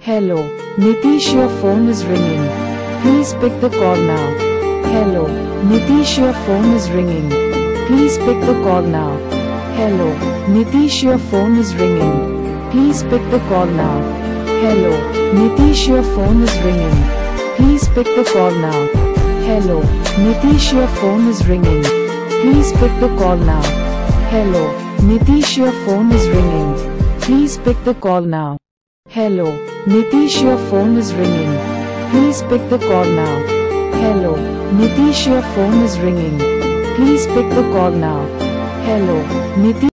Hello, Nitish, your phone is ringing. Please pick the call now. Hello, Nitish, your phone is ringing. Please pick the call now. Hello, Nitish, your phone is ringing. Please pick the call now. Hello, Nitish, your phone is ringing. Please pick the call now. Hello, Nitish, your phone is ringing. Please pick the call now. Hello, Nitish, your phone is ringing. Please pick the call now. Hello, Nitish, your phone is ringing. Please pick the call now. Hello, Nitish, your phone is ringing. Please pick the call now. Hello, Nitish.